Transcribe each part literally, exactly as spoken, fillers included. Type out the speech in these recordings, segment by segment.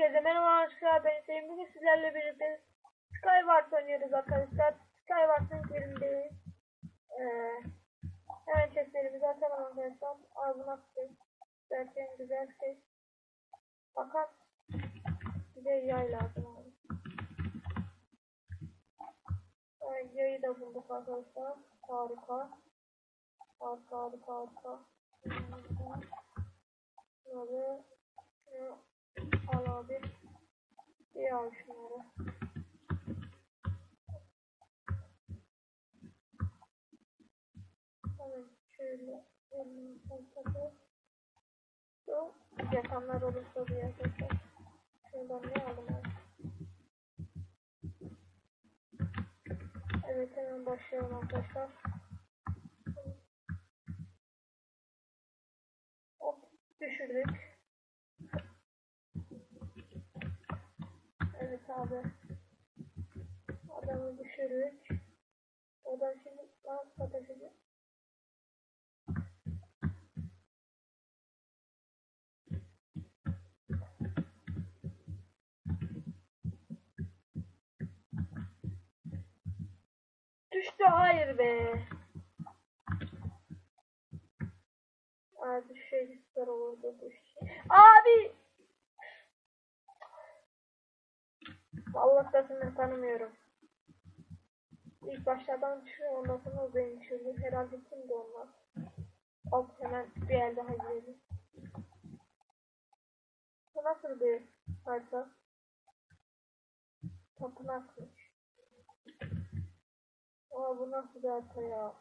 Herkese merhaba arkadaşlar, ben Hüseyin. Bugün sizlerle birlikte Skywars oynuyoruz arkadaşlar. Skywars'ın yerindeyiz. Ee, hemen chestlerimizi atalım arkadaşlar. Ağzına attık. Gerçekten güzel şey. Fakat bize yay lazım abi. Evet, yayı da bulduk arkadaşlar. Harika. Harika harika harika. Şöyle şunu al abi. İyi al şunları. Evet, şöyle elini salsadı. Şu yakanlar olursa bir yakacak. Şuradan ne aldım abi? Evet, hemen başlayalım arkadaşlar. Hop, düşürdük. Evet abi. Adamı düşürdük. Odan şimdi nasıl ateşecek? Düştü, hayır be. Abi şey ister olurdu bu şey. Abi. Allah da seni tanımıyorum. İlk başta adam düşüyor, ondan sonra o beni düşürdü. Herhalde kimdi onlar? Hop, hemen bir el daha girelim. Bu nasıl bir harita? Tapınakmış. Aa, bu nasıl bir harita ya?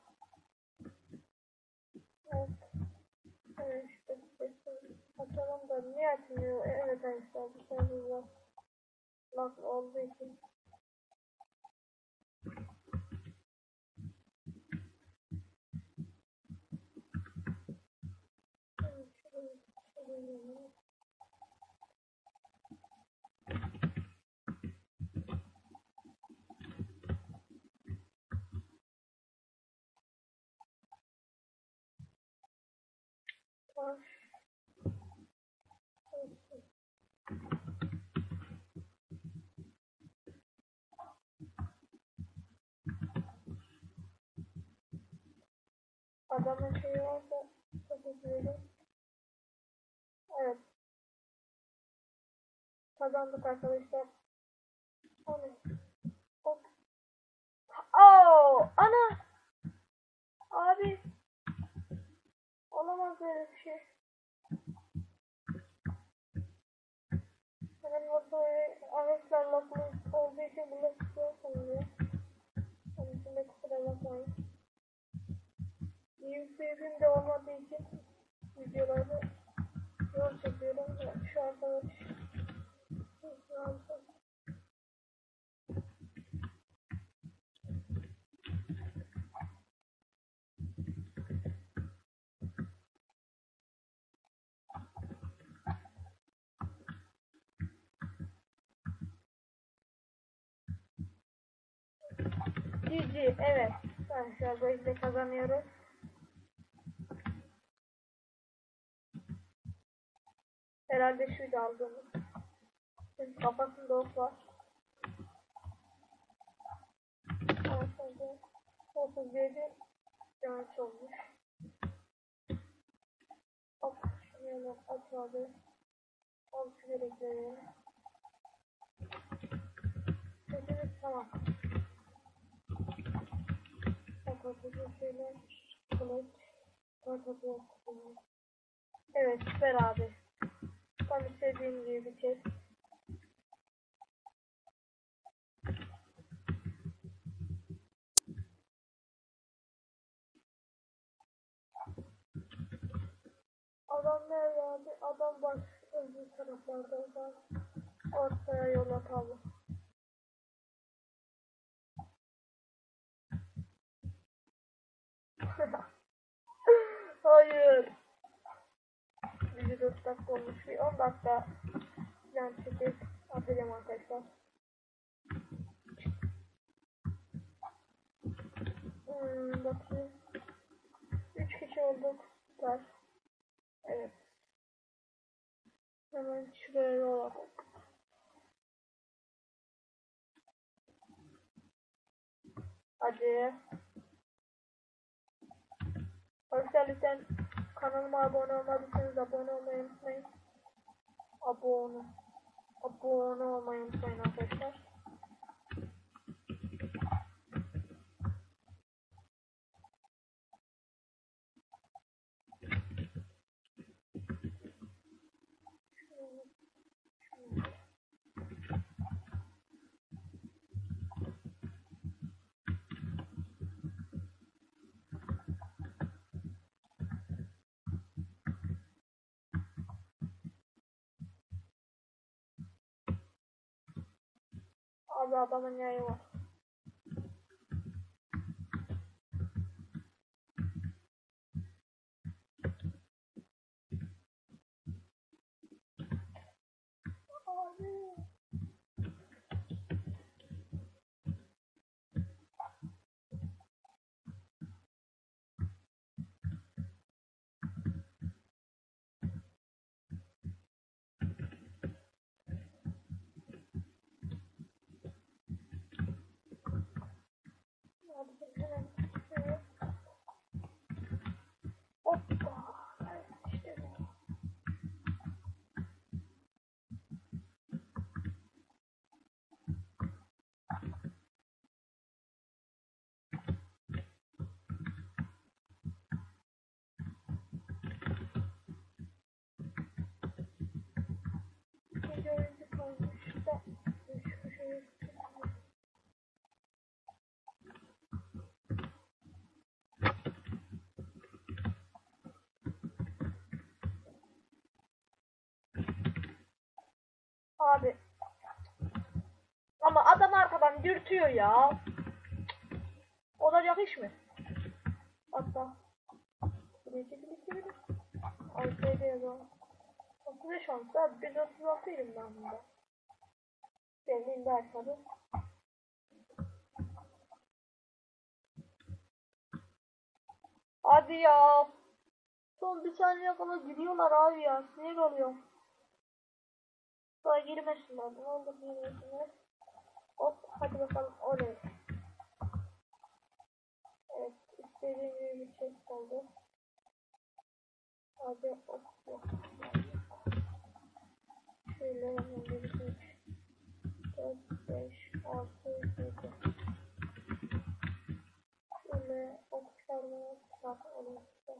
Evet. Evet işte. Açalım da niye açmıyor? Evet arkadaşlar, bu serverda lag olduğu için. Evet, şuraya, şuraya. Taş. Adamın şeyi varsa çok üzüldüm. Evet. Kazandık arkadaşlar. O ne? Hop. Oo, ana. Abi. Olamaz böyle bir şey. Hemen böyle ağaçlar loklu olduğu için bunu tutuyorsunuz ya. Onun için de kusura bakmayın. YouTube'um de olmadığı için videoları zor çekiyorum. Şu arkadaş. G G, evet. Arkadaşlar bu yüzden kazanıyoruz. Herhalde şuydu aldığımız. Çünkü kafasında ok var. otuz yedi yanlış olmuş. Hop, şunu aç abi. Al şu gerekleri. Sesimiz tamam. Kapatıcı şeyler. Kılıç. Kapatıcı. Evet, süper abi. Tam istediğim gibi bir şey. Adam nerede abi? Adam baş öbür taraflarda. Ortaya yol atalım. Hayır. Bir dört dakika olmuş. Bir on dakika plan çekip atacağım arkadaşlar. Hmm, bakayım. üç kişi olduk. Süper. Evet. Hemen şuraya yol atalım. Hadi. Arkadaşlar lütfen kanalıma abone olmadıysanız abone olmayı unutmayın. Abone. Abone olmayı unutmayın arkadaşlar. Abi adamın yayı var. Abi. Abi hemen şöyle. Hoppa. Evet, işte bu. İkinci oyuncu kalmış da şu şeyi tutmuyor. Abi. Ama adam arkadan dürtüyor ya. Olacak iş mi? Hatta. Buraya çekilip gibi de. Altayda yazalım. otuz beş olmuşsa biz otuz altıydım ben bunda. Sevdiğim de açmadı. Hadi ya. Son bir saniye kala giriyorlar abi ya. Sinir oluyor. Daha girmesinler. Ne olur girmesinler. Hop hadi bakalım oraya. Evet istediğim gibi bir şey oldu. Hadi hop hop. Şöyle hemen bir şey. dört, beş, altı, yedi. Şöyle okuşlarına bak olursa.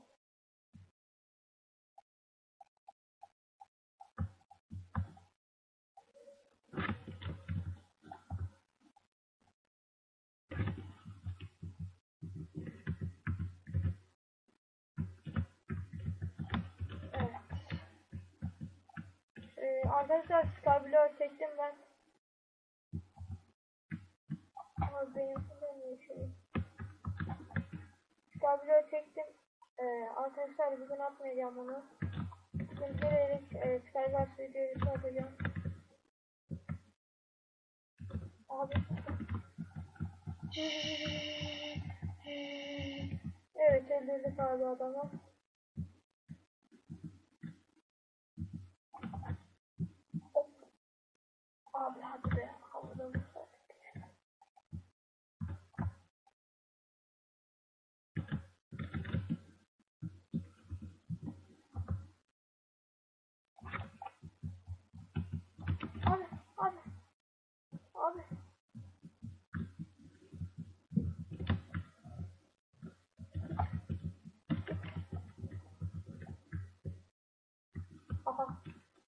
Evet. Ee, arkadaşlar Skyblock çektim ben. Ama benim de şey. Skyblock çektim. Ee, arkadaşlar bugün atmayacağım bunu. Bugün girerek e, Skyblock videoyu atacağım. Abi. Evet öldürdük abi adamı. Hop. Abi hadi be. Havada mısın? Abi abi. Abi. Aha.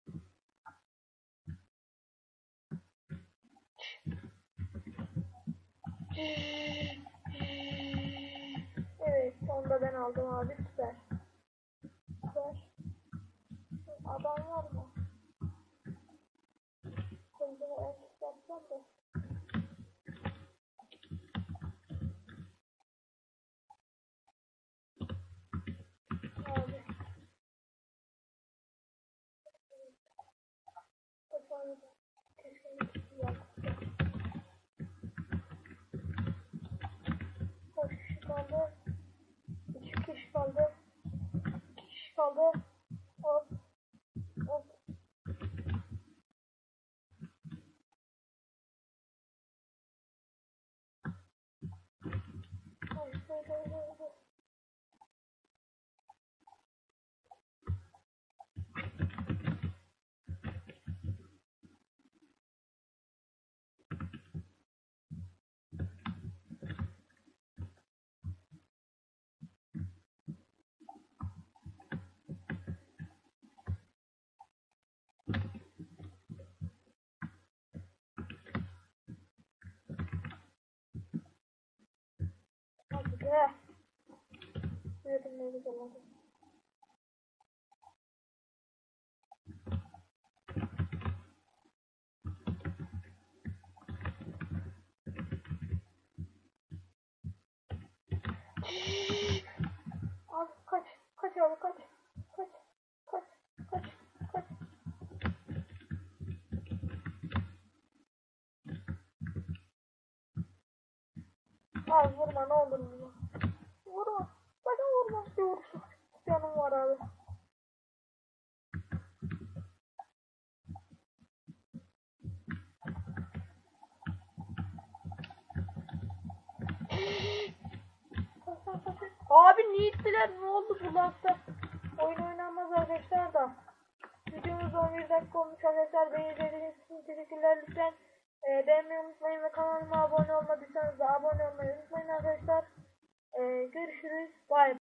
Evet sonunda ben aldım abi süper. Süper. Adam var mı? Kılıcını en üst yapacağım da. Abi. Efendim. Kesinlikle yaptım. Kaç kişi kaldı? İki kişi kaldı. İki kişi kaldı. Hop. Hop. inşallah. Abi kaç, kaç abi kaç, kaç, kaç, kaç, kaç. Abi vurma ne olur vurma. Vurma, sakın vurma. Bir vuruş. Canım var abi. Abi niye ittiler? Ne oldu bu lafta? Oyun oynanmaz arkadaşlar da. Videomuz on bir dakika olmuş arkadaşlar. Beni izlediğiniz için teşekkürler. Lütfen e, beğenmeyi unutmayın ve kanalıma abone olmadıysanız da abone olmayı unutmayın arkadaşlar. E, görüşürüz. Bye.